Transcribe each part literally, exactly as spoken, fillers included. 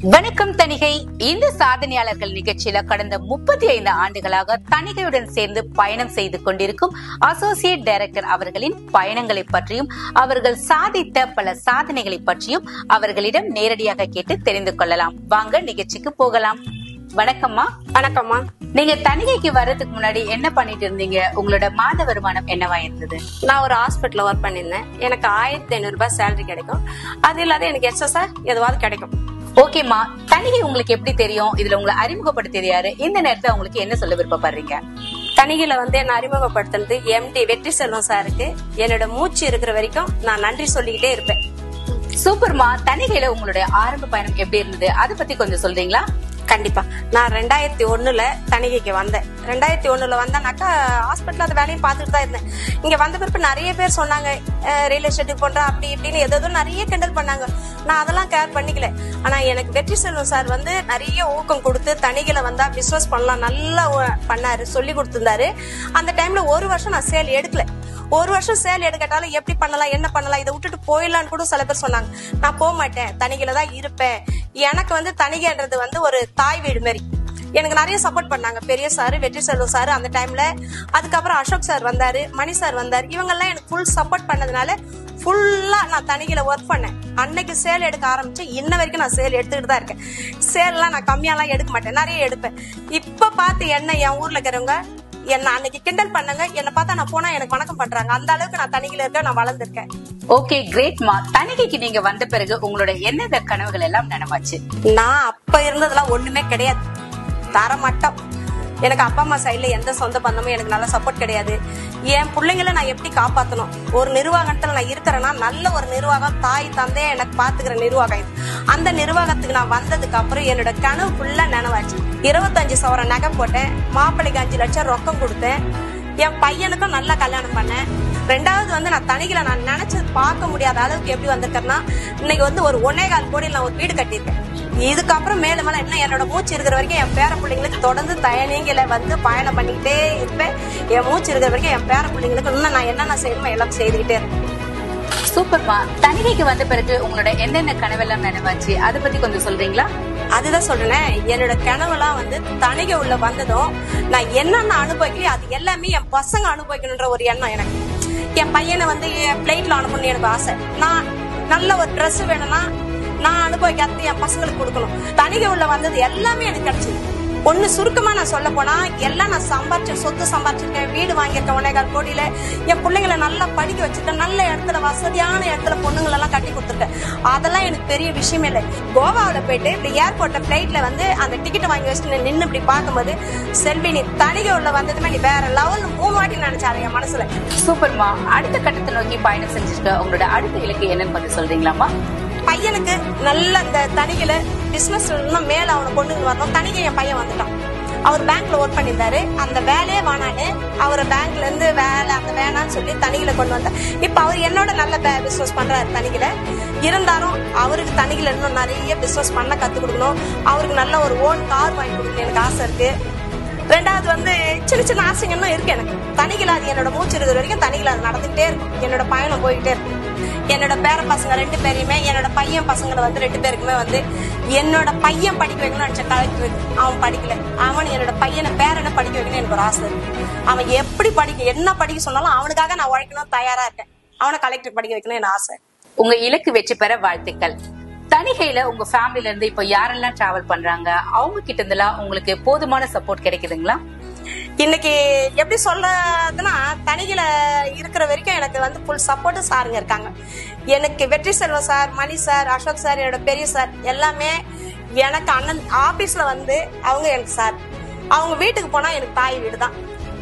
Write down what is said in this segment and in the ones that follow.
வணக்கம் தணிகை. இந்த சாதனையாளர்கள் நிகழ்ச்சியில கடந்த முப்பத்தி ஐந்து ஆண்டுகளாக தணிகையுடன் சேர்ந்து பயணம் செய்து கொண்டிருக்கும் அசோசியேட் டைரக்டர் அவர்களின் பயணங்களை பற்றியும் அவர்கள் சாதித்த பல சாதனைகளை பற்றியும் அவர்களிடம் நேரடியாக கேட்டு தெரிந்து கொள்ளலாம். வாங்க நிகழ்ச்சிக்கு போகலாம். வணக்கம்மா. வணக்கம்மா. நீங்க தணிகைக்கு வர்றதுக்கு முன்னாடி என்ன பண்ணிட்டு இருந்தீங்க? உங்களோட மாத வருமானம் என்னவா இருந்தது? நான் ஒரு ஹாஸ்பிட்டல்ல ஒர்க் பண்ணிருந்தேன். எனக்கு ஆயிரத்தி ஐநூறு ரூபாய் சேலரி கிடைக்கும். அது இல்லாத எனக்கு எக்ஸஸா எதுவாவது கிடைக்கும். ஓகேமா, தணிகை உங்களுக்கு எப்படி தெரியும்? இதுல உங்களை அறிமுகப்படுத்தியது யாரு? இந்த நேரத்துல உங்களுக்கு என்ன சொல்ல விருப்பப்படுறீங்க? தணிகையில வந்து என்ன அறிமுகப்படுத்துறது எம்டி வெற்றி செல்வம் சாருக்கு என்னோட மூச்சு இருக்கிற வரைக்கும் நான் நன்றி சொல்லிக்கிட்டே இருப்பேன். சூப்பர்மா. தணிகையில உங்களுடைய ஆரம்ப பயணம் எப்படி இருந்தது, அதை பத்தி கொஞ்சம் சொல்றீங்களா? கண்டிப்பா. நான் ரெண்டாயிரத்தி ஒண்ணுல தணிகைக்கு வந்தேன். ரெண்டாயிரத்தி ஒண்ணுல வந்தேனாக்கா ஹாஸ்பிட்டல் அந்த வேலையும் பார்த்துட்டு தான் இருந்தேன். இங்க வந்த பிறப்பு நிறைய பேர் சொன்னாங்க ரியல் எஸ்டேட் பண்ற அப்படி இப்படின்னு ஏதோ நிறைய கிண்டல் பண்ணாங்க. நான் அதெல்லாம் கேர் பண்ணிக்கல. ஆனா எனக்கு வெற்றி செல்வம் சார் வந்து நிறைய ஊக்கம் கொடுத்து தணிகையில வந்தா பிசினஸ் பண்ணலாம் நல்லா பண்ணாரு, சொல்லி கொடுத்திருந்தாரு. அந்த டைம்ல ஒரு வருஷம் நான் சேல் எடுக்கல. ஒரு வருஷம் சேல் எடுக்கட்டாலும் எப்படி பண்ணலாம் என்ன பண்ணலாம் இதை விட்டுட்டு போயிடலான்னு கூட சில பேர் சொன்னாங்க. நான் போக மாட்டேன், தணிகையில தான் இருப்பேன். எனக்கு வந்து தணிகைன்றது வந்து ஒரு தாய் வீடு மாதிரி. எனக்கு நிறைய சப்போர்ட் பண்ணாங்க பெரிய சாரு, வெற்றி செல்வம் சாரு அந்த டைம்ல. அதுக்கப்புறம் அசோக் சார் வந்தாரு, மணி சார் வந்தாரு. இவங்க எல்லாம் எனக்கு ஃபுல் சப்போர்ட் பண்ணதுனால ஃபுல்லா நான் தணிகையில ஒர்க் பண்ணேன். அன்னைக்கு சேல் எடுக்க ஆரம்பிச்சு இன்ன வரைக்கும் நான் சேல் எடுத்துக்கிட்டு தான் இருக்கேன். சேல் எல்லாம் நான் கம்மியாலாம் எடுக்க மாட்டேன், நிறைய எடுப்பேன். இப்ப பார்த்து என்ன என் ஊர்ல இருக்கிறவங்க என்ன அன்னைக்கு கிண்டல் பண்ணாங்க, என்ன பார்த்தா நான் போனா எனக்கு வணக்கம் பண்றாங்க. அந்த அளவுக்கு நான் தணிகையில இருக்க, நான் வளர்ந்துருக்கேன். ஓகே, கிரேட்மா. தணிகைக்கு நீங்க வந்த பிறகு உங்களோட எண்ணெய் கனவுகள் எல்லாம் நனவாச்சு? நான் அப்ப இருந்ததெல்லாம் ஒண்ணுமே கிடையாது, தரமட்டம். எனக்கு அப்பா அம்மா சைட்ல எந்த சொந்த பந்தமும் எனக்கு நல்ல சப்போர்ட் கிடையாது. என் பிள்ளைங்களை நான் எப்படி காப்பாற்றணும், ஒரு நிர்வாகத்துல நான் இருக்கிறேன்னா நல்ல ஒரு நிர்வாகம், தாய் தந்தைய எனக்கு பாத்துக்கிற நிர்வாகம் இது. அந்த நிர்வாகத்துக்கு நான் வந்ததுக்கு அப்புறம் என்னோட கனவு ஃபுல்லா நினைவாச்சு. இருபத்தஞ்சு சவரம் நகை போட்டேன், மாப்பிள்ளைக்கு அஞ்சு லட்சம் ரொக்கம் கொடுத்தேன், என் பையனுக்கும் நல்லா கல்யாணம் பண்ணேன். ரெண்டாவது வந்து நான் தணிகையில நான் நினைச்சது பார்க்க முடியாத அளவுக்கு எப்படி வந்திருக்கேன்னா இன்னைக்கு வந்து ஒரு ஒன்னே கால் கோடியில் நான் ஒரு வீடு கட்டியிருக்கேன். இதுக்கப்புறம் மேல மேல என்ன என்னோட மூச்சு இருக்கிற வரைக்கும் என் பேர பிள்ளைங்களுக்கு தொடர்ந்து தயணிகளை வந்து பயணம் பண்ணிக்கிட்டே இருப்பேன். என் மூச்சு இருக்கிற வரைக்கும் என் பேர பிள்ளைங்களுக்கு இன்னும் நான் என்னென்ன செய்யணுமோ எல்லாம் செய்துக்கிட்டே இருக்கேன். சூப்பர்மா. தணிகைக்கு வந்த பிறகு உங்களோட என்னென்ன கனவெல்லாம் நினைவாச்சு, அதை பத்தி கொஞ்சம் சொல்றீங்களா? அதுதான் சொல்றேன். என்னோட கனவுலாம் வந்து தணிகை உள்ள வந்ததும் நான் என்னென்ன அனுபவிக்கலையோ அது எல்லாமே என் பசங்க அனுபவிக்கணுன்ற ஒரு எண்ணம் எனக்கு. என் பையனை வந்து பிளைட்ல அனுப்பணும்னு எனக்கு ஆசை. நான் நல்ல ஒரு ட்ரெஸ் வேணும்னா நான் அனுபவிக்காத என் பசங்களுக்கு கொடுக்கணும். தணிகை உள்ள வந்தது எல்லாமே எனக்கு கிடைச்சது. ஒண்ணு சுருக்கமா நான் சொல்ல போனா எல்லாம் நான் சம்பாரிச்ச சொத்து சம்பாரிச்சிருக்கேன், வீடு வாங்கியிருக்கேன் ஒன்னேகால் கோடியில. என் பிள்ளைங்களை நல்லா படிக்க வச்சிருக்கேன், நல்ல இடத்துல வசதியான இடத்துல பொண்ணுங்களை எல்லாம் கட்டி கொடுத்துருக்கேன். அதெல்லாம் எனக்கு பெரிய விஷயமே இல்லை. கோவாவில போயிட்டு இப்படி ஏர்போர்ட்ல பிளைட்ல வந்து அந்த டிக்கெட் வாங்கி வச்சுட்டு நின்று இப்படி பார்க்கும்போது செல்வி நீ தணிகை உள்ள வந்ததுமே நீ வேற லெவல் மூணு வாட்டி நினைச்சாரு என் மனசுல. சூப்பர்மா. அடுத்த கட்டத்தை நோக்கி பயணம் செஞ்சிருக்க உங்களோட அடுத்த இலக்கு என்னன்னு கொஞ்சம் சொல்றீங்களாமா? பையனுக்கு நல்ல அந்த தணிகையில பிசினஸ் மேல அவனை கொண்டு வரணும். தணிகை என் பையன் வந்துட்டான். அவர் பேங்க்ல ஒர்க் பண்ணியிருந்தாரு, அந்த வேலையே வேணான்னு அவர் பேங்க்ல இருந்து வேலை அந்த வேணான்னு சொல்லி தணிகையில கொண்டு வந்தார். இப்ப அவர் என்னோட நல்ல பிசினஸ் பண்றாரு தணிகையில. இருந்தாலும் அவருக்கு தணிகையில இன்னும் நிறைய பிசினஸ் பண்ண கத்து கொடுக்கணும். அவருக்கு நல்ல ஒரு ஓன் கார் வாங்கி கொடுக்கணும் எனக்கு ஆசை இருக்கு. ரெண்டாவது வந்து சின்ன சின்ன ஆசைகள்லாம் இருக்கு எனக்கு. தணிகையில அது என்னோட மூச்சு இருக்கிற வரைக்கும் தணிகையில அது நடந்துகிட்டே இருக்கும். என்னோட பயணம் போயிட்டே இருக்கும். என்னோட பேர பசங்க ரெண்டு பேரையுமே என்னோட பையன் பசங்களை வந்து ரெண்டு பேருக்குமே வந்து என்னோட பையன் படிக்க வைக்கணும்னு நினைச்ச கலெக்டர் அவன் படிக்கல. அவன் என்னோட பையனை பேரனை படிக்க வைக்கணும்னு எனக்கு ஒரு ஆசை இருக்கு. அவன் எப்படி படிக்க என்ன படிக்க சொன்னாலும் அவனுக்காக நான் உழைக்கணும் தயாரா இருக்கேன். அவனை கலெக்டர் படிக்க வைக்கணும் எனக்கு ஆசை. உங்க இலக்கு வெற்றி பெற வாழ்த்துக்கள். தணிகையில உங்க ஃபேமிலில இருந்து இப்ப யாரெல்லாம் டிராவல் பண்றாங்க, அவங்க கிட்ட இருந்தெல்லாம் உங்களுக்கு போதுமான சப்போர்ட் கிடைக்குதுங்களா? இன்னைக்கு எப்படி சொல்றதுன்னா தணிகையில இருக்கிற வரைக்கும் எனக்கு வந்து ஃபுல் சப்போர்ட் சாருங்க இருக்காங்க. எனக்கு Vetri Selvam sir, Mani sir, Ashok sir, என்னோட பெரிய சார் எல்லாமே எனக்கு அண்ணன் ஆபீஸ்ல வந்து அவங்க எனக்கு சார். அவங்க வீட்டுக்கு போனா எனக்கு தாய் வீடு தான்.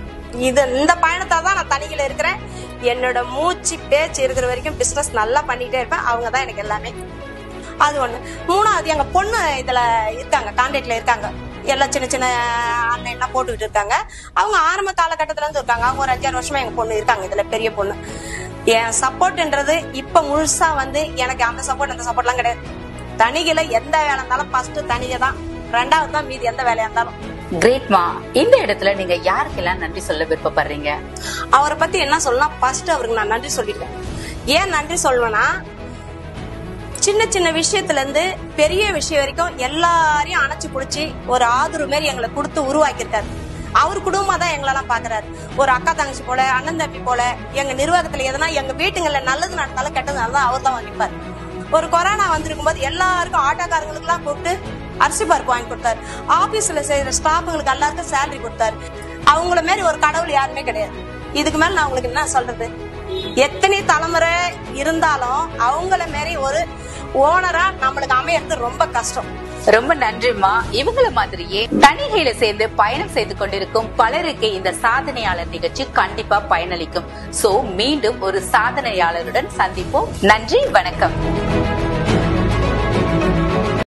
இது இந்த பயணத்தால் தான் நான் தணிகையில இருக்கிறேன். என்னோட மூச்சு பேச்சு இருக்கிற வரைக்கும் பிசினஸ் நல்லா பண்ணிட்டே இருப்பேன். அவங்க தான் எனக்கு எல்லாமே. அது ஒண்ணு. மூணாவது எங்க பொண்ணு இதுல இருக்காங்க, கான்டாக்ட்ல இருக்காங்க. எல்லாம் சின்ன சின்ன அண்ணன் எல்லாம் போட்டுக்கிட்டு இருக்காங்க. அவங்க ஆரம்ப காலகட்டத்துல இருந்து இருக்காங்க. அவங்க ஒரு அஞ்சாறு வருஷமா எங்க பொண்ணு இருக்காங்க இதுல, பெரிய பொண்ணு. என் சப்போர்ட்ன்றது இப்ப முழுசா வந்து எனக்கு அந்த சப்போர்ட் அந்த சப்போர்ட் எல்லாம் கிடையாது. தணிகையில எந்த வேலை இருந்தாலும் ஃபர்ஸ்ட் தணிகை தான், ரெண்டாவது தான் மீதி எந்த வேலையா இருந்தாலும். கிரேட்மா. இந்த இடத்துல நீங்க யாருக்கெல்லாம் நன்றி சொல்ல விருப்பப்படுறீங்க? அவரை பத்தி என்ன சொல்லலாம், ஃபர்ஸ்ட் அவருக்கு நான் நன்றி சொல்லிட்டேன். ஏன் நன்றி சொல்வேன்னா சின்ன சின்ன விஷயத்துல இருந்து பெரிய விஷயம் வரைக்கும் எல்லாரையும் அணைச்சு புடிச்சு ஒரு ஆதரவு மாரி எங்களை கொடுத்து உருவாக்கியிருக்காரு. அவர் குடும்பமா தான் எங்களெல்லாம் பாக்குறாரு. ஒரு அக்கா தங்கச்சி போல, அண்ணன் தம்பி போல. எங்க நிர்வாகத்துல எதனா எங்க வீட்டுங்கள்ல நல்லது நடந்தாலும் கெட்டது நடந்தாலும் அவர் தான் வாங்கிப்பாரு. ஒரு கொரோனா வந்திருக்கும் போது எல்லாருக்கும் ஆட்டோக்காரங்களுக்கு எல்லாம் கூப்பிட்டு அரிசி பருப்பு வாங்கி கொடுத்தாரு. ஆபீஸ்ல செய்யற ஸ்டாஃபுங்களுக்கு எல்லாருக்கும் சேலரி கொடுத்தாரு. அவங்கள மாரி ஒரு கடவுள் யாருமே கிடையாது. இதுக்கு மேல நான் உங்களுக்கு என்ன சொல்றது? எத்தனை தலைமுறை இருந்தாலும் அவங்கள மாரி ஒரு ஓனரா நம்மளுக்கு அமையறது ரொம்ப கஷ்டம். ரொம்ப நன்றிமா. இவங்கள மாதிரியே தணிகையில சேர்ந்து பயணம் செய்து கொண்டிருக்கும் பலருக்கு இந்த சாதனையாளர் நிகழ்ச்சி கண்டிப்பா பயனளிக்கும். சோ மீண்டும் ஒரு சாதனையாளருடன் சந்திப்போம். நன்றி, வணக்கம்.